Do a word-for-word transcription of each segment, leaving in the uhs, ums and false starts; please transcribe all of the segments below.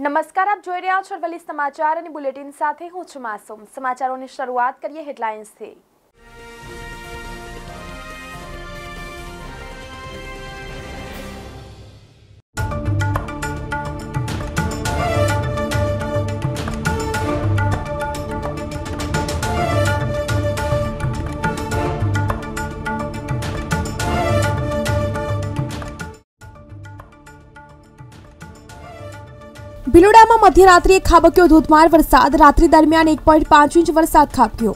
નમસ્કાર, આપ જોઈ રહ્યા છો અરવલ્લી સમાચાર અને બુલેટિન સાથે હું છું માસૂમ। સમાચારોની શરૂઆત કરીએ હેડલાઇન્સથી। ભિલોડામાં મધ્યરાત્રિએ ખાબક્યો ધોધમાર વરસાદ। રાત્રિ દરમિયાન એક પોઈન્ટ પાંચ ઇંચ વરસાદ ખાબક્યો।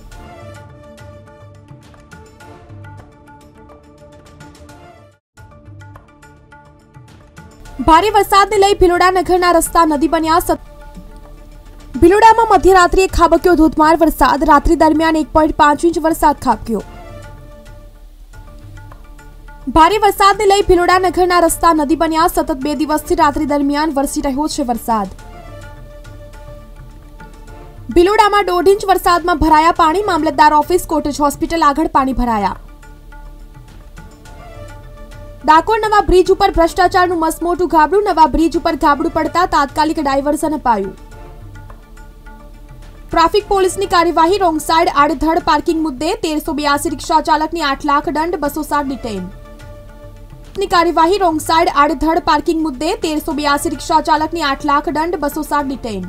ભારે વરસાદને લઈ ભિલોડા નગરના રસ્તા નદી બન્યા। ભિલોડામાં મધ્યરાત્રિએ ખાબક્યો ધોધમાર વરસાદ। રાત્રિ દરમિયાન એક પોઈન્ટ પાંચ ઇંચ વરસાદ ખાબક્યો। ભારે વરસાદને લઈ ભિલોડા નગરના રસ્તા નદી બન્યા। સતત બે દિવસથી રાત્રિ દરમિયાન વરસી રહ્યો છે વરસાદ। ભિલોડામાં દોઢ ઇંચ વરસાદમાં ભરાયા પાણી। મામલતદાર ઓફિસ, કોટેજ હોસ્પિટલ આગળ પાણી ભરાયા। ડાકોર નવા બ્રિજ ઉપર ભ્રષ્ટાચારનું મસમોટું ગાબડું। નવા બ્રિજ ઉપર ગાબડું પડતા તાત્કાલિક ડાયવર્ઝન અપાયું। ટ્રાફિક પોલીસની કાર્યવાહી। રોંગ સાઈડ આડેધડ પાર્કિંગ મુદ્દે તેરસો બ્યાસી રિક્ષા ચાલકની આઠ લાખ દંડ, બસો સાત ડિટેઇન। ની કાર્યવાહી। રોંગ સાઈડ આડેધડ પાર્કિંગ મુદ્દે તેરસો બ્યાસી રિક્ષા ચાલકની આઠ લાખ દંડ, બસો સાત ડિટેઇન।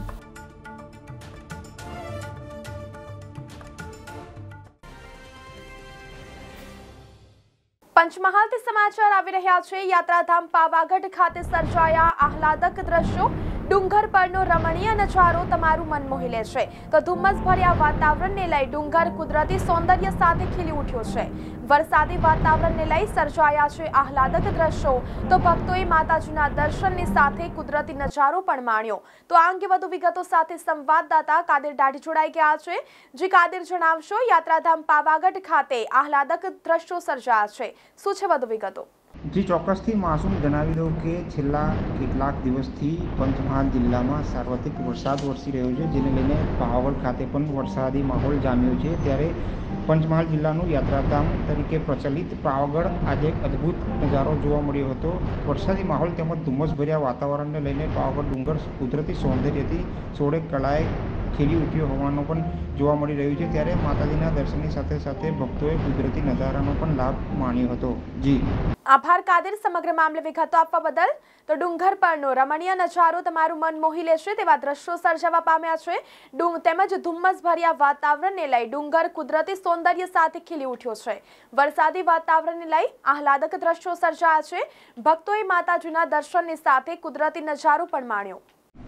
પંચમહાલથી સમાચાર આવી રહ્યા છે। યાત્રાધામ પાવાગઢ ખાતે સર્જાયા આહલાદક દ્રશ્યો। ડુંગર પરનો રમણીય નજારો તમારું મન મોહી લે છે તો ધુમ્મસભર્યા વાતાવરણને લઈ ડુંગર કુદરતી સૌંદર્ય સાથે ખીલી ઉઠ્યો છે। વરસાદી વાતાવરણને લઈ સર્જાયા છે આહલાદક દ્રશ્યો તો ભક્તોએ માતાજીના દર્શનની સાથે કુદરતી નજારો પણ માણ્યો। તો આ અંગે વધુ વિગતો સાથે સંવાદદાતા કાદિર દાઢી જોડાઈ ગયા છે। જી કાદિર, જણાવશો, યાત્રાધામ પાવાગઢ ખાતે આહલાદક દ્રશ્યો સર્જાયા છે, શું છે વધુ વિગતો? જી ચોક્કસથી માસૂમ, જણાવી દઉં કે છેલ્લા કેટલાક દિવસથી પંચમહાલ જિલ્લામાં સાર્વત્રિક વરસાદ વરસી રહ્યો છે, જેને લઈને પાવાગઢ ખાતે પણ વરસાદી માહોલ જામ્યો છે। ત્યારે પંચમહાલ જિલ્લાનું યાત્રાધામ તરીકે પ્રચલિત પાવાગઢ આજે એક અદ્ભુત નજારો જોવા મળ્યો હતો। વરસાદી માહોલ તેમજ ધુમ્મસભર્યા વાતાવરણને લઈને પાવાગઢ ડુંગર કુદરતી સૌંદર્યથી સોળે કળાએ ખીલી ઉઠ્યો હોવાનું પણ જોવા મળી રહ્યું છે। ત્યારે માતાજીના દર્શનની સાથે સાથે ભક્તોએ કુદરતી નજારાનો પણ લાભ માણ્યો હતો। જી આભાર કાદિર, સમગ્ર મામલે વિગતો આપવા બદલ। તો ડુંગર પરનો રમણીય નજારો તમારું મન મોહી લેશે તેવા દ્રશ્યો સર્જાવા પામ્યા છે ડુંગ તેમજ ધુમ્મસભર્યા વાતાવરણને લઈ ડુંગર કુદરતી સૌંદર્ય સાથે ખીલી ઉઠ્યો છે। વરસાદી વાતાવરણને લઈ આહલાદક દ્રશ્યો સર્જાયા છે। ભક્તોએ માતાજીના દર્શનની સાથે કુદરતી નજારો પણ માણ્યો।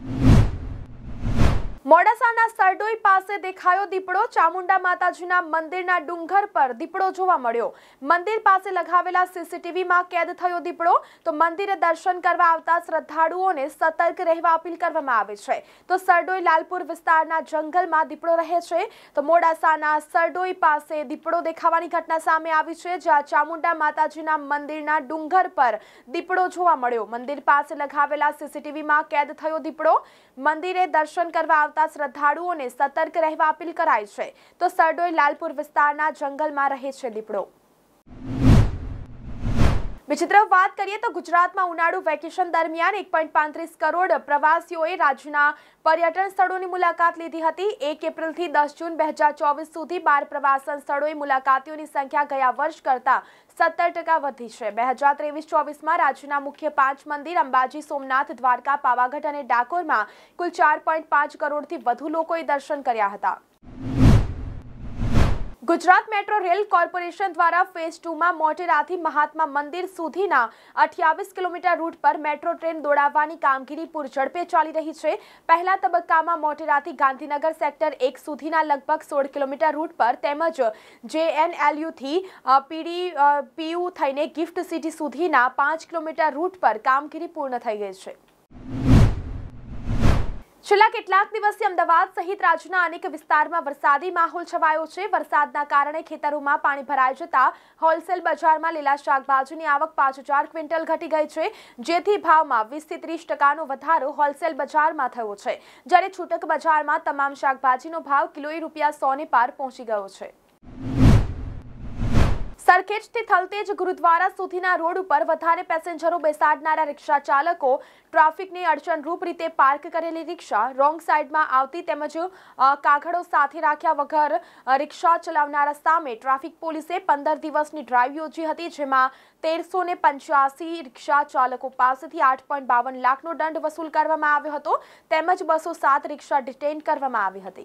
મોડાસાના સરડોઈ પાસે દેખાયો દીપડો। ચામુંડા માતાજીના મંદિરના ડુંગર પર દીપડો જોવા મળ્યો। મંદિર પાસે લગાવેલા સીસીટીવીમાં કેદ થયો દીપડો। તો મંદિરે દર્શન કરવા આવતા શ્રદ્ધાળુઓને સતર્ક રહેવા અપીલ કરવામાં આવે છે। તો સરડોઈ લાલપુર વિસ્તારના જંગલમાં દીપડો રહે છે। તો મોડાસાના સરડોઈ પાસે દીપડો દેખાવાની ઘટના સામે આવી છે, જ્યાં ચામુંડા માતાજીના મંદિરના ડુંગર પર દીપડો જોવા મળ્યો। મંદિર પાસે લગાવેલા સીસીટીવીમાં કેદ થયો દીપડો। મંદિરે દર્શન કરવા આવતા શ્રદ્ધાળુઓને સતર્ક રહેવા અપીલ કરાઈ છે। તો સરડોઈ લાલપુર વિસ્તારના જંગલમાં રહે છે દીપડો। બીજી તરફ વાત કરીએ તો ગુજરાતમાં ઉનાળુ વેકેશન દરમિયાન એક પોઈન્ટ પાંત્રીસ કરોડ પ્રવાસીઓએ રાજ્યના પર્યટન સ્થળોની મુલાકાત લીધી હતી। એક એપ્રિલથી દસ જૂન બે હજાર ચોવીસ સુધી બાર પ્રવાસન સ્થળોએ મુલાકાતીઓની સંખ્યા ગયા વર્ષ કરતાં સત્તર ટકા વધી છે। બે હજાર ત્રેવીસ ચોવીસમાં રાજ્યના મુખ્ય પાંચ મંદિર અંબાજી, સોમનાથ, દ્વારકા, પાવાગઢ અને ડાકોરમાં કુલ ચાર પોઈન્ટ પાંચ કરોડથી વધુ લોકોએ દર્શન કર્યા હતા। ગુજરાત મેટ્રો રેલ કોર્પોરેશન દ્વારા ફેઝ ટુમાં મોટેરાથી મહાત્મા મંદિર સુધીના અઠ્યાવીસ કિલોમીટર રૂટ પર મેટ્રો ટ્રેન દોડાવવાની કામગીરી પૂરઝડપે ચાલી રહી છે। પહેલા તબક્કામાં મોટેરાથી ગાંધીનગર સેક્ટર એક સુધીના લગભગ સોળ કિલોમીટર રૂટ પર તેમજ જેએનએલયુથી પીડી પીયુ થઈને ગિફ્ટ સિટી સુધીના પાંચ કિલોમીટર રૂટ પર કામગીરી પૂર્ણ થઈ ગઈ છે। છેલ્લા કેટલાક દિવસથી અમદાવાદ સહિત રાજ્યના અનેક વિસ્તારમાં વરસાદી માહોલ છવાયો છે। વરસાદના કારણે ખેતરોમાં પાણી ભરાઈ જતા હોલસેલ બજારમાં લીલા શાકભાજીની આવક પાંચ હજાર ક્વિન્ટલ ઘટી ગઈ છે, જેથી ભાવમાં વીસ થી ત્રીસ ટકાનો વધારો હોલસેલ બજારમાં થયો છે, જ્યારે છૂટક બજારમાં તમામ શાકભાજીનો ભાવ કિલોએ રૂપિયા સો ને પાર પહોંચી ગયો છે। સરખેજથી થલતેજ ગુરુદ્વારા સુધીના રોડ ઉપર વધારે પેસેન્જરો બેસાડનારા રિક્ષા ચાલકો ટ્રાફિકની અડચણરૂપ રીતે પાર્ક કરેલી રિક્ષા રોંગ સાઈડમાં આવતી તેમજ કાગળો સાથે રાખ્યા વગર રિક્ષા ચલાવનારા સામે ટ્રાફિક પોલીસે પંદર દિવસની ડ્રાઈવ યોજી હતી, જેમાં તેરસો ને પંચ્યાસી રિક્ષા ચાલકો પાસેથી આઠ પોઈન્ટ બાવન લાખનો દંડ વસૂલ કરવામાં આવ્યો હતો તેમજ બસો સાત રિક્ષા ડિટેઇન કરવામાં આવી હતી।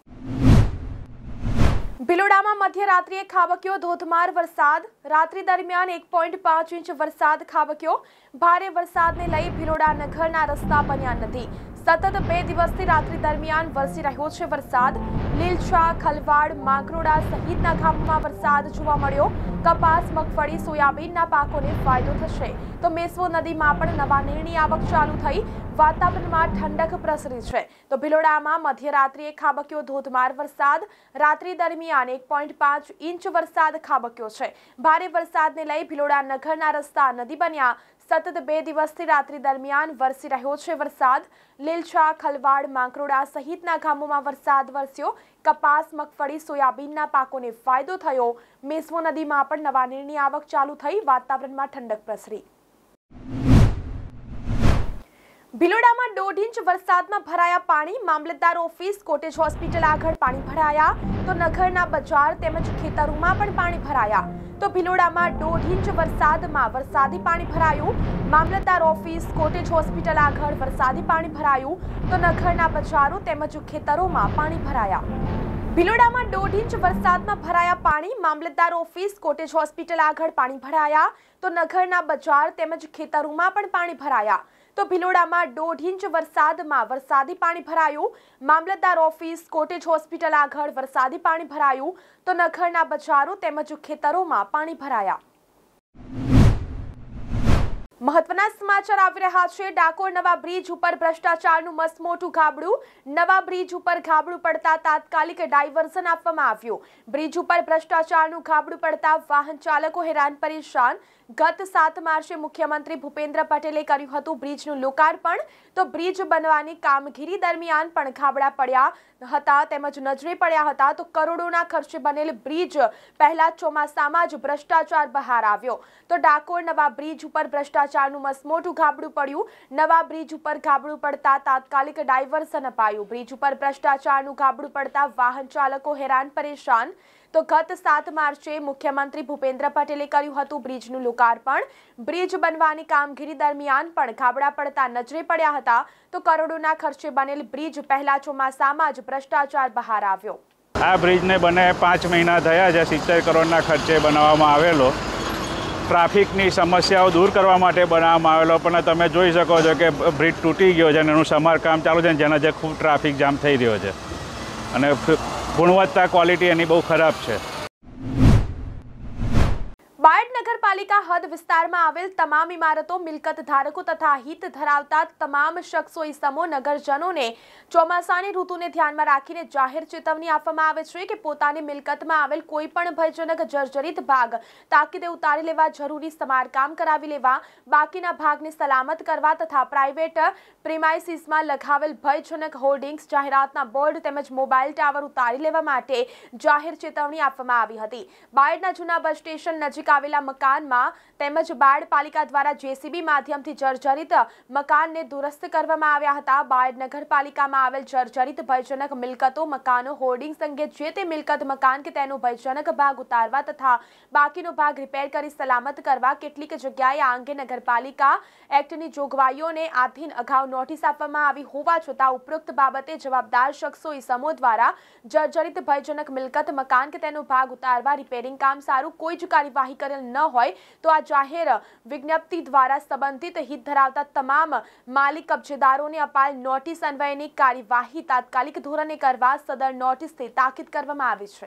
ભિલોડામાં મધ્યરાત્રિએ ખાબક્યો ધોધમાર વરસાદ। રાત્રિ દરમિયાન એક પોઈન્ટ પાંચ ઇંચ વરસાદ ખાબક્યો। ભારે વરસાદને લઈ ભિલોડા નગરના રસ્તા બન્યા નથી। સતત બે દિવસથી રાત્રિ દરમિયાન વરસી રહ્યો છે વરસાદ। લીલછા, ખલવાડ, માંગરોળા સહિતના ગામોમાં વરસાદ જોવા મળ્યો। કપાસ, મગફળી, સોયાબીનના પાકોને ફાયદો થશે તો મેશ્વો નદીમાં પણ નવા નીરની આવક ચાલુ થઈ। વાતાવરણમાં ઠંડક પ્રસરી છે તો ભિલોડામાં મધ્યરાત્રિએ ખાબક્યો ધોધમાર વરસાદ। રાત્રિ દરમિયાન એક પોઈન્ટ પાંચ ઇંચ વરસાદ ખાબક્યો છે। ભારે વરસાદને લઈ ભિલોડા નગરના રસ્તા નદી બન્યા। સતત બે દિવસથી રાત્રિ દરમિયાન વરસી રહ્યો છે વરસાદ। લીલછા, ખલવાડ, માંગરોળા સહિતના ગામોમાં વરસાદ વરસ્યો। કપાસ, મગફળી, સોયાબીનના પાકોને ફાયદો થયો। મેશ્વો નદીમાં પણ નવા નીરની આવક ચાલુ થઈ। વાતાવરણમાં ઠંડક પ્રસરી। ભિલોડામાં દોઢ ઇંચ વરસાદમાં ભરાયા પાણી। મામલતદાર ઓફિસ, કોટેજ હોસ્પિટલ આગળ પાણી ભરાયા તો નગરના બજાર તેમજ ખેતરોમાં પણ પાણી ભરાયા। તો ભિલોડામાં દોઢ ઇંચ વરસાદમાં વરસાદી પાણી ભરાયું। મામલતદાર ઓફિસ, કોટેજ હોસ્પિટલ આગળ વરસાદી પાણી ભરાયું તો નગરના બજારો તેમજ ખેતરોમાં પાણી ભરાયા। ભિલોડામાં દોઢ ઇંચ વરસાદમાં ભરાયા પાણી। મામલતદાર ઓફિસ, કોટેજ હોસ્પિટલ આગળ પાણી ભરાયા તો નગરના બજાર તેમજ ખેતરોમાં પણ પાણી ભરાયા। તો ભિલોડામાં દોઢ ઇંચ વરસાદમાં વરસાદી પાણી ભરાયું। મામલતદાર ઓફિસ, કોટેજ હોસ્પિટલ આગળ વરસાદી પાણી ભરાયું તો નગરના બજારો તેમજ ખેતરોમાં પાણી ભરાયા। મહત્વના સમાચાર આવી રહ્યા છે। ડાકોર નવા બ્રિજ ઉપર ભ્રષ્ટાચારનું મસમોટું ગાબડું। નવા બ્રિજ ઉપર ગાબડું પડતા તાત્કાલિક ડાયવર્ઝન આપવામાં આવ્યું। બ્રિજ ઉપર ભ્રષ્ટાચારનું ગાબડું પડતા વાહન ચાલકો હેરાન પરેશાન। ગત સાત માર્ચે મુખ્યમંત્રી ભૂપેન્દ્ર પટેલે કર્યું હતું બ્રિજનું લોકાર્પણ તો બ્રિજ બનવાની કામગીરી દરમિયાન પણ ગાબડા પડ્યા હતા તેમજ નજરે પડ્યા હતા તો કરોડોના ખર્ચે બનેલ બ્રિજ પહેલા ચોમાસામાં જ ભ્રષ્ટાચાર બહાર આવ્યો। તો ડાકોર નવા બ્રિજ ઉપર ભ્રષ્ટાચારનું મસમોટું ગાબડું પડ્યું। નવા બ્રિજ ઉપર ગાબડું પડતા તાત્કાલિક ડાયવર્ઝન અપાયું। બ્રિજ ઉપર ભ્રષ્ટાચારનું ગાબડું પડતા વાહન ચાલકો હેરાન પરેશાન। તો ગત સાત માર્ચે મુખ્યમંત્રી ભૂપેન્દ્ર પટેલે કર્યું હતું બ્રિજનું લોકાર્પણ। બ્રિજ બનવાની કામગીરી દરમિયાન પણ ગાબડા પડતા નજરે પડ્યા હતા તો કરોડોના ખર્ચે બનેલ બ્રિજ પહેલા ચોમાસામાં જ ભ્રષ્ટાચાર બહાર આવ્યો। આ બ્રિજને બને પાંચ મહિના થયા છે। સિત્તેર કરોડના ખર્ચે બનાવવામાં આવેલો। ટ્રાફિકની સમસ્યાઓ દૂર કરવા માટે બનાવવામાં આવેલો પણ તમે જોઈ શકો છો કે બ્રિજ તૂટી ગયો છે અને એનું સમારકામ ચાલુ છે જેના જે ખૂબ ટ્રાફિક જામ થઈ રહ્યો છે અને ગુણવત્તા ક્વોલિટી એની બહુ ખરાબ છે। બાયડ નગરપાલિકા હદ વિસ્તારમાં આવેલ તમામ ઇમારતો, મિલકત ધારકો તથા હિત ધરાવતા તમામ શખ્સો ઇસમો નગરજનોને ચોમાસાની ઋતુને ધ્યાનમાં રાખીને જાહેર ચેતવણી આપવામાં આવે છે કે પોતાની મિલકતમાં આવેલ કોઈ પણ ભયજનક જર્જરિત ભાગ તાકીદે ઉતારી લેવા, જરૂરી સમારકામ કરાવી લેવા, બાકીના ભાગને સલામત કરવા તથા પ્રાઇવેટ પ્રિમાઇસીસમાં લગાવેલ ભયજનક હોર્ડિંગ્સ, જાહેરાતના બોર્ડ તેમજ મોબાઈલ ટાવર ઉતારી લેવા માટે જાહેર ચેતવણી આપવામાં આવી હતી। બાયડના જૂના બસ સ્ટેશન નજીક આવેલા મકાનમાં તેમજ બાયડ પાલિકા દ્વારા જેસીબી માધ્યમથી જર્જરિત મકાનને દુરસ્ત કરવામાં આવ્યા હતા। બાયડ નગરપાલિકામાં આવેલ જર્જરિત ભયજનક મિલકતો, મકાનો, હોર્ડિંગ્સ અંગે જે તે મિલકત, મકાન કે તેનો ભયજનક ભાગ ઉતારવા તથા બાકીનો ભાગ રિપેર કરી સલામત કરવા કેટલીક જગ્યાએ આ અંગે નગરપાલિકા એક્ટની જોગવાઈઓને આધીન અગાઉ નોટિસ આપવામાં આવી હોવા છતાં ઉપરોક્ત બાબતે જવાબદાર શખ્સો ઇસમો દ્વારા જર્જરિત ભયજનક મિલકત, મકાન કે તેનો ભાગ ઉતારવા, રિપેરિંગ કામ સારું કોઈ જ કાર્યવાહી કરેલ ન હોય તો આ જાહેર વિજ્ઞપ્તિ દ્વારા સંબંધિત હિત ધરાવતા તમામ માલિક કબજેદારોને અપાયેલ નોટિસ અન્વયની કાર્યવાહી તાત્કાલિક ધોરણે કરવા સદર નોટિસથી તાકીદ કરવામાં આવી છે।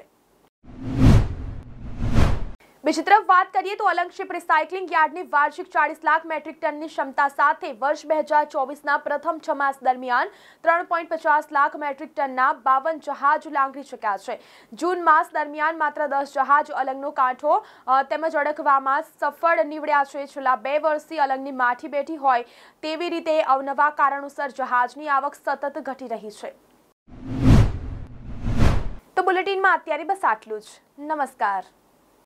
બીજી તરફ વાત કરીએ તો અલંગશીપ રિસાયકલિંગ યાર્ડની વાર્ષિક ચાલીસ લાખ મેટ્રિક ટનની ક્ષમતા સાથે વર્ષ બે હજાર ચોવીસના પ્રથમ છ માસ દરમિયાન ત્રણ પોઈન્ટ પચાસ લાખ મેટ્રિક ટનના બાવન જહાજ લાંગરી શક્યા છે। જૂન માસ દરમિયાન માત્ર દસ જહાજ અલંગનો કાંઠો તેમજ અડકવામાં સફળ નીવડ્યા છે। છેલ્લા બે વર્ષથી અલંગની માઠી બેઠી હોય તેવી રીતે અવનવા કારણોસર જહાજની આવક સતત ઘટી રહી છે। તો બુલેટિનમાં અત્યારે બસ આટલું જ। નમસ્કાર।